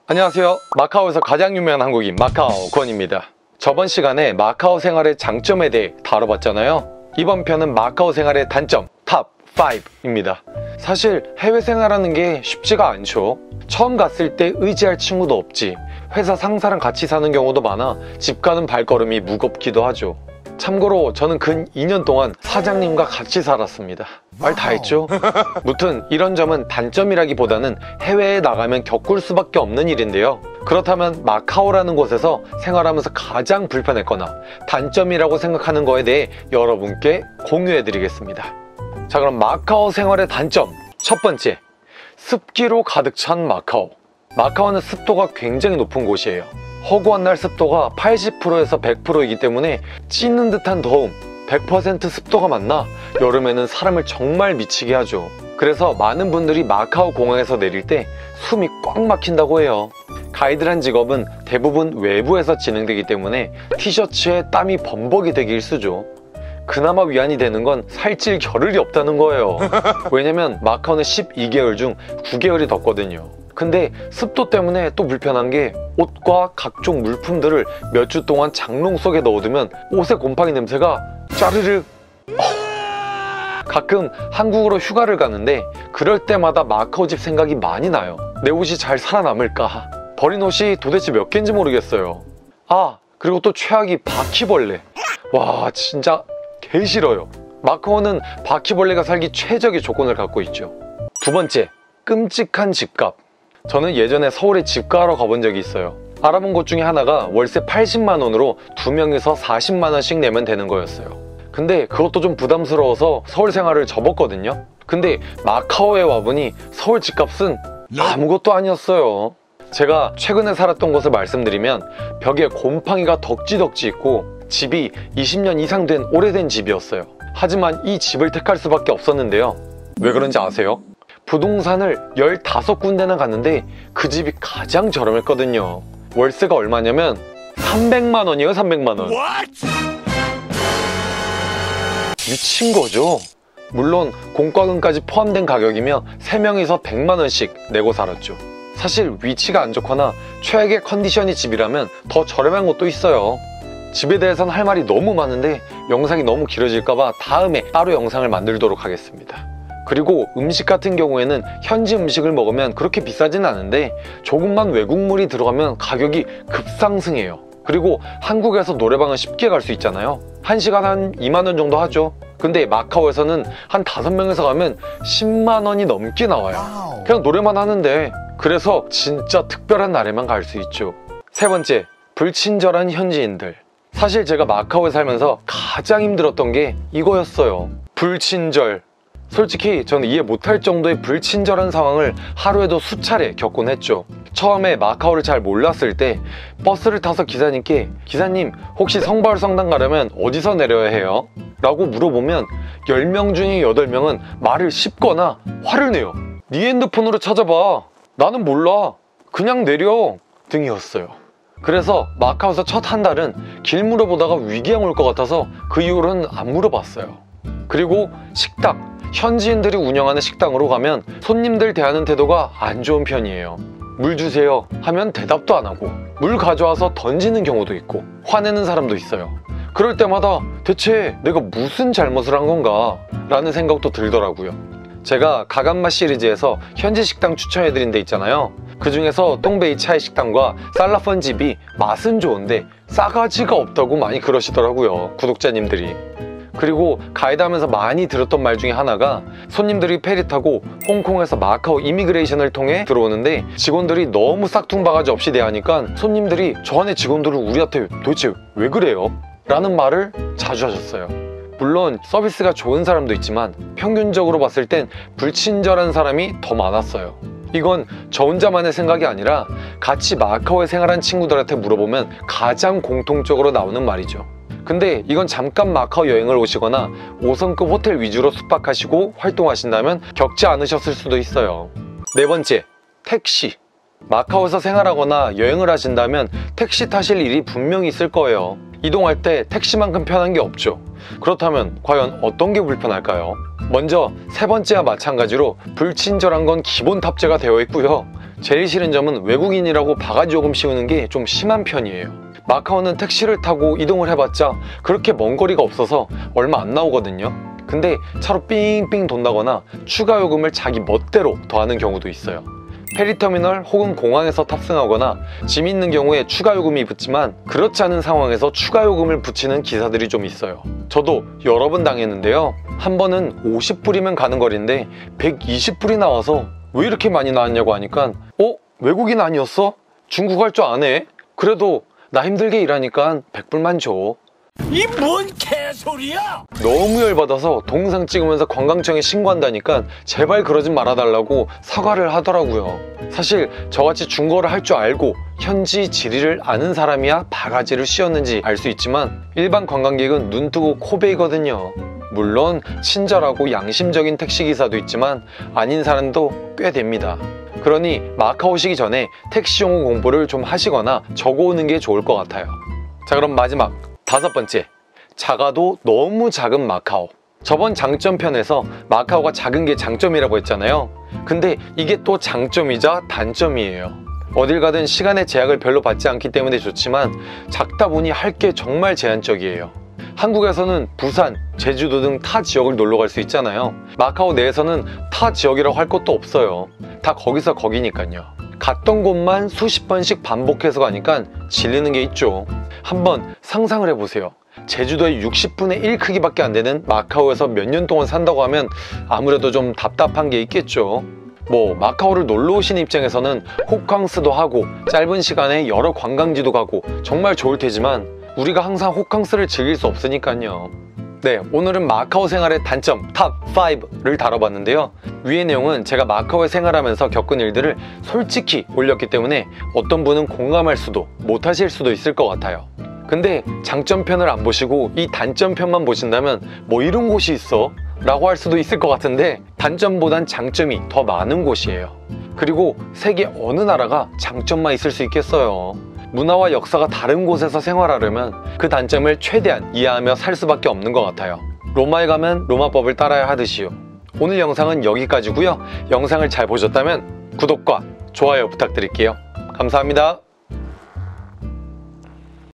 안녕하세요. 마카오에서 가장 유명한 한국인 마카오 권입니다. 저번 시간에 마카오 생활의 장점에 대해 다뤄봤잖아요. 이번 편은 마카오 생활의 단점 탑 5입니다. 사실 해외 생활하는 게 쉽지가 않죠. 처음 갔을 때 의지할 친구도 없지, 회사 상사랑 같이 사는 경우도 많아 집 가는 발걸음이 무겁기도 하죠. 참고로 저는 근 2년 동안 사장님과 같이 살았습니다. 말 다 했죠? 무튼 이런 점은 단점이라기보다는 해외에 나가면 겪을 수밖에 없는 일인데요. 그렇다면 마카오라는 곳에서 생활하면서 가장 불편했거나 단점이라고 생각하는 거에 대해 여러분께 공유해드리겠습니다. 자, 그럼 마카오 생활의 단점 첫 번째, 습기로 가득 찬 마카오. 마카오는 습도가 굉장히 높은 곳이에요. 허구한 날 습도가 80%에서 100%이기 때문에 찌는 듯한 더움, 100% 습도가 맞나? 여름에는 사람을 정말 미치게 하죠. 그래서 많은 분들이 마카오 공항에서 내릴 때 숨이 꽉 막힌다고 해요. 가이드란 직업은 대부분 외부에서 진행되기 때문에 티셔츠에 땀이 범벅이 되기 일쑤죠. 그나마 위안이 되는 건 살찔 겨를이 없다는 거예요. 왜냐면 마카오는 12개월 중 9개월이 덥거든요. 근데 습도 때문에 또 불편한 게 옷과 각종 물품들을 몇 주 동안 장롱 속에 넣어두면 옷의 곰팡이 냄새가 짜르르. 가끔 한국으로 휴가를 가는데 그럴 때마다 마카오 집 생각이 많이 나요. 내 옷이 잘 살아남을까? 버린 옷이 도대체 몇 개인지 모르겠어요. 아, 그리고 또 최악이 바퀴벌레. 와, 진짜 개 싫어요. 마카오는 바퀴벌레가 살기 최적의 조건을 갖고 있죠. 두 번째, 끔찍한 집값. 저는 예전에 서울에 집가하러 가본 적이 있어요. 알아본 곳 중에 하나가 월세 80만 원으로 2명이서 40만 원씩 내면 되는 거였어요. 근데 그것도 좀 부담스러워서 서울 생활을 접었거든요. 근데 마카오에 와보니 서울 집값은 아무것도 아니었어요. 제가 최근에 살았던 곳을 말씀드리면 벽에 곰팡이가 덕지덕지 있고 집이 20년 이상 된 오래된 집이었어요. 하지만 이 집을 택할 수밖에 없었는데요. 왜 그런지 아세요? 부동산을 15군데나 갔는데 그 집이 가장 저렴했거든요. 월세가 얼마냐면 300만 원이에요. 300만 원. 미친 거죠. 물론 공과금까지 포함된 가격이며 3명이서 100만 원씩 내고 살았죠. 사실 위치가 안 좋거나 최악의 컨디션이 집이라면 더 저렴한 곳도 있어요. 집에 대해서는 할 말이 너무 많은데 영상이 너무 길어질까봐 다음에 따로 영상을 만들도록 하겠습니다. 그리고 음식 같은 경우에는 현지 음식을 먹으면 그렇게 비싸진 않은데 조금만 외국물이 들어가면 가격이 급상승해요. 그리고 한국에서 노래방은 쉽게 갈 수 있잖아요. 1시간 한 2만 원 정도 하죠. 근데 마카오에서는 한 5명에서 가면 10만 원이 넘게 나와요. 그냥 노래만 하는데. 그래서 진짜 특별한 날에만 갈 수 있죠. 세 번째, 불친절한 현지인들. 사실 제가 마카오에 살면서 가장 힘들었던 게 이거였어요. 불친절. 솔직히 저는 이해 못할 정도의 불친절한 상황을 하루에도 수차례 겪곤 했죠. 처음에 마카오를 잘 몰랐을 때 버스를 타서 기사님께 기사님 혹시 성바울 성당 가려면 어디서 내려야 해요? 라고 물어보면 10명 중에 8명은 말을 씹거나 화를 내요. 네 핸드폰으로 찾아봐. 나는 몰라. 그냥 내려. 등이었어요. 그래서 마카오에서 첫 한 달은 길 물어보다가 위기양 올 것 같아서 그 이후로는 안 물어봤어요. 그리고 식당. 현지인들이 운영하는 식당으로 가면 손님들 대하는 태도가 안 좋은 편이에요. 물 주세요 하면 대답도 안 하고 물 가져와서 던지는 경우도 있고 화내는 사람도 있어요. 그럴 때마다 대체 내가 무슨 잘못을 한 건가 라는 생각도 들더라고요. 제가 가간맛 시리즈에서 현지 식당 추천해드린 데 있잖아요. 그 중에서 똥베이 차이 식당과 살라펀 집이 맛은 좋은데 싸가지가 없다고 많이 그러시더라고요, 구독자님들이. 그리고 가이드 하면서 많이 들었던 말 중에 하나가 손님들이 페리 타고 홍콩에서 마카오 이미그레이션을 통해 들어오는데 직원들이 너무 싹퉁바가지 없이 대하니까 손님들이 저 안에 직원들을 우리한테 도대체 왜 그래요? 라는 말을 자주 하셨어요. 물론 서비스가 좋은 사람도 있지만 평균적으로 봤을 땐 불친절한 사람이 더 많았어요. 이건 저 혼자만의 생각이 아니라 같이 마카오에 생활한 친구들한테 물어보면 가장 공통적으로 나오는 말이죠. 근데 이건 잠깐 마카오 여행을 오시거나 5성급 호텔 위주로 숙박하시고 활동하신다면 겪지 않으셨을 수도 있어요. 네 번째, 택시. 마카오에서 생활하거나 여행을 하신다면 택시 타실 일이 분명히 있을 거예요. 이동할 때 택시만큼 편한 게 없죠. 그렇다면 과연 어떤 게 불편할까요? 먼저 세 번째와 마찬가지로 불친절한 건 기본 탑재가 되어 있고요. 제일 싫은 점은 외국인이라고 바가지 요금 씌우는 게 좀 심한 편이에요. 마카오는 택시를 타고 이동을 해봤자 그렇게 먼 거리가 없어서 얼마 안 나오거든요. 근데 차로 삥삥 돈다거나 추가 요금을 자기 멋대로 더하는 경우도 있어요. 페리터미널 혹은 공항에서 탑승하거나 짐 있는 경우에 추가 요금이 붙지만 그렇지 않은 상황에서 추가 요금을 붙이는 기사들이 좀 있어요. 저도 여러 번 당했는데요. 한 번은 50불이면 가는 거리인데 120불이 나와서 왜 이렇게 많이 나왔냐고 하니까 외국인 아니었어? 중국 할 줄 아네? 그래도 나 힘들게 일하니까 100불만 줘. 이 뭔 개소리야! 너무 열받아서 동영상 찍으면서 관광청에 신고한다니까 제발 그러지 말아달라고 사과를 하더라고요. 사실 저같이 중국어를 할 줄 알고 현지 지리를 아는 사람이야 바가지를 씌웠는지 알 수 있지만 일반 관광객은 눈 뜨고 코 베이거든요. 물론 친절하고 양심적인 택시기사도 있지만 아닌 사람도 꽤 됩니다. 그러니 마카오 오시기 전에 택시 용어 공부를 좀 하시거나 적어오는 게 좋을 것 같아요. 자, 그럼 마지막 5번째, 작아도 너무 작은 마카오. 저번 장점편에서 마카오가 작은 게 장점이라고 했잖아요. 근데 이게 또 장점이자 단점이에요. 어딜 가든 시간의 제약을 별로 받지 않기 때문에 좋지만 작다 보니 할 게 정말 제한적이에요. 한국에서는 부산, 제주도 등 타 지역을 놀러 갈 수 있잖아요. 마카오 내에서는 타 지역이라고 할 것도 없어요. 다 거기서 거기니까요. 갔던 곳만 수십 번씩 반복해서 가니까 질리는 게 있죠. 한번 상상을 해보세요. 제주도의 60분의 1 크기밖에 안 되는 마카오에서 몇 년 동안 산다고 하면 아무래도 좀 답답한 게 있겠죠. 마카오를 놀러 오신 입장에서는 호캉스도 하고 짧은 시간에 여러 관광지도 가고 정말 좋을 테지만 우리가 항상 호캉스를 즐길 수 없으니까요. 네, 오늘은 마카오 생활의 단점 탑 5를 다뤄봤는데요. 위의 내용은 제가 마카오에 생활하면서 겪은 일들을 솔직히 올렸기 때문에 어떤 분은 공감할 수도 못하실 수도 있을 것 같아요. 근데 장점편을 안 보시고 이 단점편만 보신다면 이런 곳이 있어? 라고 할 수도 있을 것 같은데 단점보단 장점이 더 많은 곳이에요. 그리고 세계 어느 나라가 장점만 있을 수 있겠어요. 문화와 역사가 다른 곳에서 생활하려면 그 단점을 최대한 이해하며 살 수밖에 없는 것 같아요. 로마에 가면 로마법을 따라야 하듯이요. 오늘 영상은 여기까지고요. 영상을 잘 보셨다면 구독과 좋아요 부탁드릴게요. 감사합니다.